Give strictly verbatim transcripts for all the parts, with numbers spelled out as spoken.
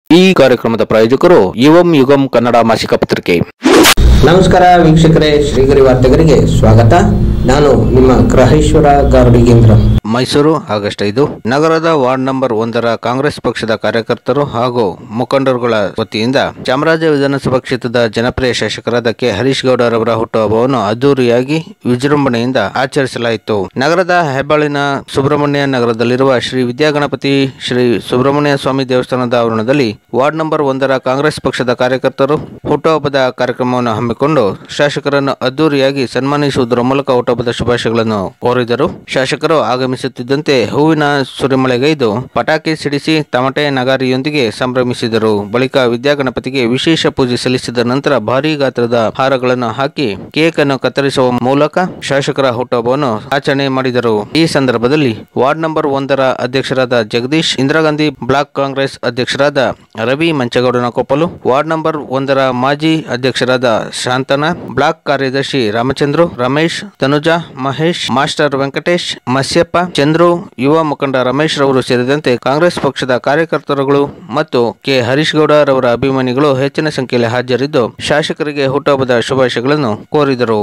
ಈ ಕಾರ್ಯಕ್ರಮದ ಪ್ರಾಯೋಜಕರು ಯುವಂ ಯುಗಂ ಕನ್ನಡ ಮಾಸಿಕ ಪತ್ರಿಕೆ. ನಮಸ್ಕಾರ ವೀಕ್ಷಕರೇ, ಶ್ರೀಗರಿ ವಾರ್ತೆಗರಿಗೆ ಸ್ವಾಗತ. ನಾನು ನಿಮ್ಮ ಗ್ರಹೇಶ್ವರ ಗಾರುಡಿಗೇಂದ್ರ. ಮೈಸೂರು ಆಗಸ್ಟ್ ಐದು. ನಗರದ ವಾರ್ಡ್ ನಂಬರ್ ಒಂದರ ಕಾಂಗ್ರೆಸ್ ಪಕ್ಷದ ಕಾರ್ಯಕರ್ತರು ಹಾಗೂ ಮುಖಂಡರುಗಳ ವತಿಯಿಂದ ಚಾಮರಾಜ ವಿಧಾನಸಭಾ ಕ್ಷೇತ್ರದ ಜನಪ್ರಿಯ ಶಾಸಕರಾದ ಕೆ ಹರೀಶ್ ಗೌಡರವರ ಹುಟ್ಟುಹಬ್ಬವನ್ನು ಅದ್ದೂರಿಯಾಗಿ ವಿಜೃಂಭಣೆಯಿಂದ ಆಚರಿಸಲಾಯಿತು. ನಗರದ ಹೆಬ್ಬಾಳಿನ ಸುಬ್ರಹ್ಮಣ್ಯ ನಗರದಲ್ಲಿರುವ ಶ್ರೀ ವಿದ್ಯಾಗಣಪತಿ ಶ್ರೀ ಸುಬ್ರಹ್ಮಣ್ಯ ಸ್ವಾಮಿ ದೇವಸ್ಥಾನದ ಆವರಣದಲ್ಲಿ ವಾರ್ಡ್ ನಂಬರ್ ಒಂದರ ಕಾಂಗ್ರೆಸ್ ಪಕ್ಷದ ಕಾರ್ಯಕರ್ತರು ಹುಟ್ಟುಹಬ್ಬದ ಕಾರ್ಯಕ್ರಮವನ್ನು ಹಮ್ಮಿಕೊಂಡು ಶಾಸಕರನ್ನು ಅದ್ದೂರಿಯಾಗಿ ಸನ್ಮಾನಿಸುವುದರ ಮೂಲಕ ಹುಟ್ಟುಹಬ್ಬದ ಶುಭಾಶಯಗಳನ್ನು ಕೋರಿದರು. ಶಾಸಕರು ಆಗಮಿಸುತ್ತಿದ್ದಂತೆ ಹೂವಿನ ಸುರಿಮಳೆಗೈದು ಪಟಾಕಿ ಸಿಡಿಸಿ ತಮಟೆ ನಗಾರಿಯೊಂದಿಗೆ ಸಂಭ್ರಮಿಸಿದರು. ಬಳಿಕ ವಿದ್ಯಾಗಣಪತಿಗೆ ವಿಶೇಷ ಪೂಜೆ ಸಲ್ಲಿಸಿದ ನಂತರ ಭಾರೀ ಗಾತ್ರದ ಹಾರಗಳನ್ನು ಹಾಕಿ ಕೇಕ್ ಅನ್ನು ಕತ್ತರಿಸುವ ಮೂಲಕ ಶಾಸಕರ ಹುಟ್ಟುಹಬ್ಬವನ್ನು ಆಚರಣೆ ಮಾಡಿದರು. ಈ ಸಂದರ್ಭದಲ್ಲಿ ವಾರ್ಡ್ ನಂಬರ್ ಒಂದರ ಅಧ್ಯಕ್ಷರಾದ ಜಗದೀಶ್, ಇಂದಿರಾ ಗಾಂಧಿ ಬ್ಲಾಕ್ ಕಾಂಗ್ರೆಸ್ ಅಧ್ಯಕ್ಷರಾದ Ravi Manchegowdanakoppalu, ward number ಒಂದರ ಮಾಜಿ ಅಧ್ಯಕ್ಷರಾದ ಶಾಂತನ, ಬ್ಲಾಕ್ ಕಾರ್ಯದರ್ಶಿ ರಾಮಚಂದ್ರು, ರಮೇಶ್, ತನುಜಾ, ಮಹೇಶ್, ಮಾಸ್ಟರ್ ವೆಂಕಟೇಶ್, ಮಸ್ಯಪ್ಪ, ಚಂದ್ರು, ಯುವ ಮುಖಂಡ ರಮೇಶ್ ರವರು ಸೇರಿದಂತೆ ಕಾಂಗ್ರೆಸ್ ಪಕ್ಷದ ಕಾರ್ಯಕರ್ತರುಗಳು ಮತ್ತು ಕೆ ಹರೀಶ್ ಗೌಡ ರವರ ಅಭಿಮಾನಿಗಳು ಹೆಚ್ಚಿನ ಸಂಖ್ಯೆಯಲ್ಲಿ ಹಾಜರಿದ್ದು ಶಾಸಕರಿಗೆ ಹುಟ್ಟುಹಬ್ಬದ ಶುಭಾಶಯಗಳನ್ನು ಕೋರಿದರು.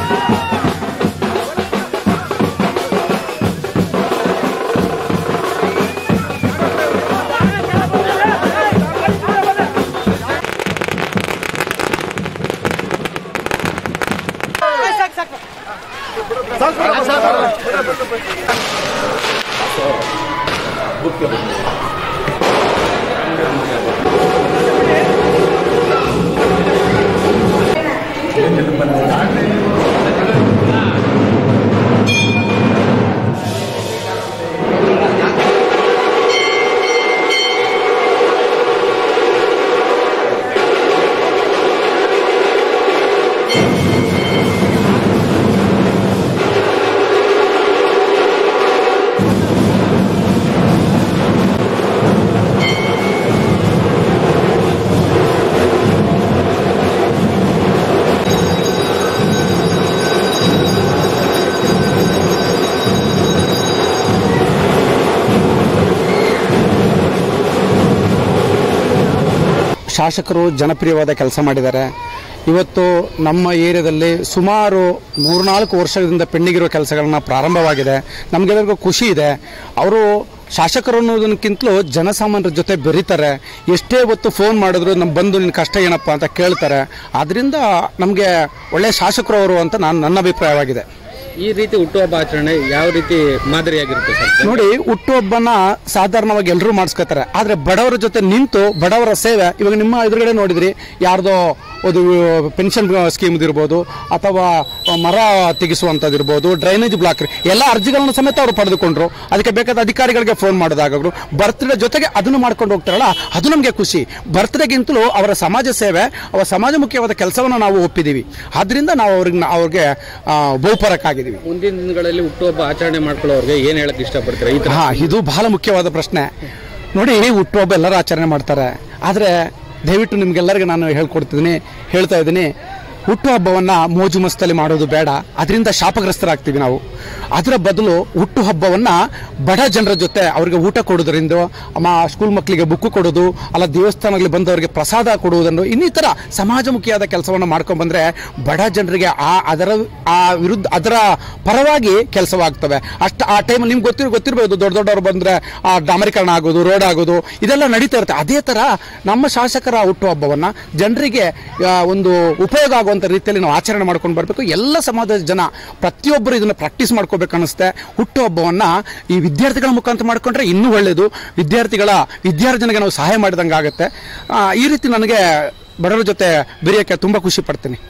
ಶಾಸಕರು ಜನಪ್ರಿಯವಾದ ಕೆಲಸ ಮಾಡಿದ್ದಾರೆ. ಇವತ್ತು ನಮ್ಮ ಏರಿಯಾದಲ್ಲಿ ಸುಮಾರು ಮೂರ್ನಾಲ್ಕು ವರ್ಷದಿಂದ ಪೆಂಡಿಗಿರೋ ಕೆಲಸಗಳನ್ನ ಪ್ರಾರಂಭವಾಗಿದೆ. ನಮಗೆಲ್ಲರಿಗೂ ಖುಷಿ ಇದೆ. ಅವರು ಶಾಸಕರು ಅನ್ನೋದಕ್ಕಿಂತಲೂ ಜನಸಾಮಾನ್ಯರ ಜೊತೆ ಬೆರೀತಾರೆ. ಎಷ್ಟೇ ಹೊತ್ತು ಫೋನ್ ಮಾಡಿದ್ರು ನಮ್ಮ ಬಂದು ನಿನ್ನ ಕಷ್ಟ ಏನಪ್ಪ ಅಂತ ಕೇಳ್ತಾರೆ. ಆದ್ದರಿಂದ ನಮಗೆ ಒಳ್ಳೆಯ ಶಾಸಕರು ಅವರು ಅಂತ ನಾನು ನನ್ನ ಅಭಿಪ್ರಾಯವಾಗಿದೆ. ಈ ರೀತಿ ಹುಟ್ಟುಹಬ್ಬ ಆಚರಣೆ ಯಾವ ರೀತಿ ಮಾದರಿಯಾಗಿರುತ್ತೆ ಸರ್? ನೋಡಿ, ಹುಟ್ಟುಹಬ್ಬನ ಸಾಧಾರಣವಾಗಿ ಎಲ್ಲರೂ ಮಾಡಿಸ್ಕೊತಾರೆ. ಆದರೆ ಬಡವರ ಜೊತೆ ನಿಂತು ಬಡವರ ಸೇವೆ, ಇವಾಗ ನಿಮ್ಮ ಎದುರುಗಡೆ ನೋಡಿದ್ರಿ, ಯಾರ್ದೋ ಒಂದು ಪೆನ್ಷನ್ ಸ್ಕೀಮ್ ಇರ್ಬೋದು ಅಥವಾ ಮರ ತೆಗೆಸುವಂಥದ್ದು ಇರ್ಬೋದು, ಡ್ರೈನೇಜ್ ಬ್ಲಾಕ್, ಎಲ್ಲ ಅರ್ಜಿಗಳನ್ನು ಸಮೇತ ಅವರು ಪಡೆದುಕೊಂಡ್ರು. ಅದಕ್ಕೆ ಬೇಕಾದ ಅಧಿಕಾರಿಗಳಿಗೆ ಫೋನ್ ಮಾಡಿದಾಗರು ಬರ್ತ್ಡೇ ಜೊತೆಗೆ ಅದನ್ನು ಮಾಡ್ಕೊಂಡು ಹೋಗ್ತಾರಲ್ಲ, ಅದು ನಮಗೆ ಖುಷಿ. ಬರ್ತ್ಡೇಗಿಂತಲೂ ಅವರ ಸಮಾಜ ಸೇವೆ, ಅವರ ಸಮಾಜಮುಖಿಯಾದ ಕೆಲಸವನ್ನು ನಾವು ಒಪ್ಪಿದ್ದೀವಿ. ಆದ್ರಿಂದ ನಾವು ಅವ್ರಿಗೆ ಅವ್ರಿಗೆ ಬಹುಪರಕ್ಕಾಗಿದ್ದೀವಿ. ಮುಂದಿನ ದಿನಗಳಲ್ಲಿ ಹುಟ್ಟುಹಬ್ಬ ಆಚರಣೆ ಮಾಡ್ಕೊಳ್ಳೋರಿಗೆ ಏನ್ ಹೇಳಕ್ ಇಷ್ಟಪಡ್ತಾರೆ? ಹಾ, ಇದು ಬಹಳ ಮುಖ್ಯವಾದ ಪ್ರಶ್ನೆ. ನೋಡಿ, ಹುಟ್ಟುಹಬ್ಬ ಎಲ್ಲರೂ ಆಚರಣೆ ಮಾಡ್ತಾರೆ. ಆದರೆ ದಯವಿಟ್ಟು ನಿಮ್ಗೆಲ್ಲರಿಗೂ ನಾನು ಹೇಳ್ಕೊಡ್ತಿದ್ದೀನಿ ಹೇಳ್ತಾ ಇದ್ದೀನಿ, ಹುಟ್ಟುಹಬ್ಬವನ್ನು ಮೋಜು ಮಸ್ತಲ್ಲಿ ಮಾಡೋದು ಬೇಡ. ಅದರಿಂದ ಶಾಪಗ್ರಸ್ತರಾಗ್ತೀವಿ ನಾವು. ಅದರ ಬದಲು ಹುಟ್ಟುಹಬ್ಬವನ್ನು ಬಡ ಜನರ ಜೊತೆ ಅವರಿಗೆ ಊಟ ಕೊಡೋದ್ರಿಂದ, ಅಮ್ಮ ಸ್ಕೂಲ್ ಮಕ್ಕಳಿಗೆ ಬುಕ್ಕು ಕೊಡೋದು, ಅಲ್ಲ ದೇವಸ್ಥಾನಗಳಿಗೆ ಬಂದವರಿಗೆ ಪ್ರಸಾದ ಕೊಡುವುದನ್ನು, ಇನ್ನಿತರ ಸಮಾಜಮುಖಿಯಾದ ಕೆಲಸವನ್ನು ಮಾಡ್ಕೊಂಡು ಬಂದರೆ ಬಡ ಜನರಿಗೆ ಆ ಅದರ ಆ ವಿರುದ್ಧ ಅದರ ಪರವಾಗಿ ಕೆಲಸವಾಗ್ತವೆ. ಅಷ್ಟು ಆ ಟೈಮಲ್ಲಿ ನಿಮ್ಗೆ ಗೊತ್ತಿರ್ ಗೊತ್ತಿರ್ಬೋದು ದೊಡ್ಡ ದೊಡ್ಡವರು ಬಂದರೆ ಆ ಡಾಮರೀಕರಣ ಆಗೋದು, ರೋಡ್ ಆಗೋದು, ಇದೆಲ್ಲ ನಡೀತಾ ಇರುತ್ತೆ. ಅದೇ ಥರ ನಮ್ಮ ಶಾಸಕರ ಹುಟ್ಟುಹಬ್ಬವನ್ನು ಜನರಿಗೆ ಒಂದು ಉಪಯೋಗ ಆಗುವಂಥ ರೀತಿಯಲ್ಲಿ ನಾವು ಆಚರಣೆ ಮಾಡ್ಕೊಂಡು ಬರಬೇಕು. ಎಲ್ಲ ಸಮಾಜದ ಜನ ಪ್ರತಿಯೊಬ್ಬರು ಇದನ್ನು ಪ್ರಾಕ್ಟೀಸ್ ಮಾಡ್ಕೋಬೇಕು ಅನಿಸುತ್ತೆ. ಹುಟ್ಟುಹಬ್ಬವನ್ನು ಈ ವಿದ್ಯಾರ್ಥಿಗಳ ಮುಖಾಂತರ ಮಾಡ್ಕೊಂಡ್ರೆ ಇನ್ನೂ ಒಳ್ಳೆಯದು. ವಿದ್ಯಾರ್ಥಿಗಳ ವಿದ್ಯಾರ್ಜನೆಗೆ ನಾವು ಸಹಾಯ ಮಾಡಿದಂಗೆ ಆಗುತ್ತೆ. ಈ ರೀತಿ ನನಗೆ ಬಡವರ ಜೊತೆ ಬೆರೆಯೋಕ್ಕೆ ತುಂಬ ಖುಷಿ ಪಡ್ತೀನಿ.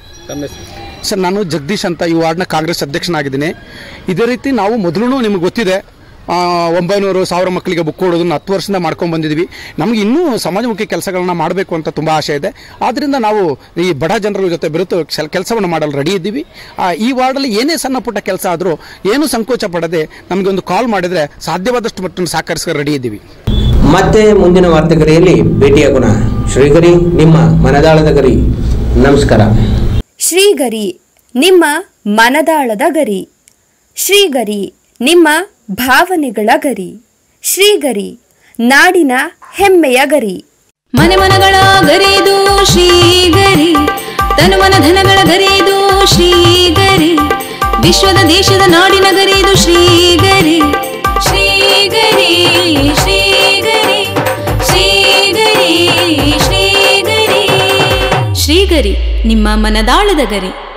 ಸರ್, ನಾನು ಜಗದೀಶ್ ಅಂತ ಈ ವಾರ್ಡ್ನ ಕಾಂಗ್ರೆಸ್ ಅಧ್ಯಕ್ಷನಾಗಿದ್ದೀನಿ. ಇದೇ ರೀತಿ ನಾವು ಮೊದಲು ನಿಮಗೆ ಗೊತ್ತಿದೆ, ಒಂಬೈನೂರು ಸಾವಿರ ಮಕ್ಕಳಿಗೆ ಬುಕ್ ಕೊಡೋದನ್ನು ಹತ್ತು ವರ್ಷದಿಂದ ಮಾಡ್ಕೊಂಡು ಬಂದಿದ್ದೀವಿ. ನಮಗೆ ಇನ್ನೂ ಸಮಾಜಮುಖಿ ಕೆಲಸಗಳನ್ನ ಮಾಡಬೇಕು ಅಂತ ತುಂಬ ಆಸೆ ಇದೆ. ಆದ್ದರಿಂದ ನಾವು ಈ ಬಡ ಜನರ ಜೊತೆ ಬೆರೆತು ಕೆಲಸವನ್ನು ಮಾಡಲು ರೆಡಿ ಇದ್ದೀವಿ. ಈ ವಾರ್ಡಲ್ಲಿ ಏನೇ ಸಣ್ಣ ಪುಟ್ಟ ಕೆಲಸ ಆದರೂ ಏನು ಸಂಕೋಚ ಪಡದೆ ನಮಗೆ ಒಂದು ಕಾಲ್ ಮಾಡಿದರೆ ಸಾಧ್ಯವಾದಷ್ಟು ಮಟ್ಟನ್ನು ಸಹಕರಿಸಲು ರೆಡಿ ಇದ್ದೀವಿ. ಮತ್ತೆ ಮುಂದಿನ ವಾರ್ತೆಗರಿಯಲ್ಲಿ ಭೇಟಿಯಾಗೋಣ. ಶ್ರೀಗರಿ, ನಿಮ್ಮ ಮನದಾಳದ ಗರಿ. ನಮಸ್ಕಾರ. ಶ್ರೀಗರಿ, ನಿಮ್ಮ ಮನದಾಳದ ಗರಿ. ಶ್ರೀಗರಿ, ನಿಮ್ಮ ಭಾವನೆಗಳ ಗರಿ. ಶ್ರೀಗರಿ, ನಾಡಿನ ಹೆಮ್ಮೆಯ ಗರಿ. ಮನೆ ಮನಗಳ ಗರಿದು ಶ್ರೀಗರಿ, ತನುಮನ ಧನಗಳ ಗರಿದು ಶ್ರೀಗರಿ, ವಿಶ್ವದ ದೇಶದ ನಾಡಿನ ಗರಿದು ಶ್ರೀಗರಿ. ಶ್ರೀಗರಿ ಶ್ರೀಗರಿ ಶ್ರೀಗರಿ ಶ್ರೀಗರಿ ಶ್ರೀಗರಿ ನಿಮ್ಮ ಮನದಾಳದ ಗರಿ.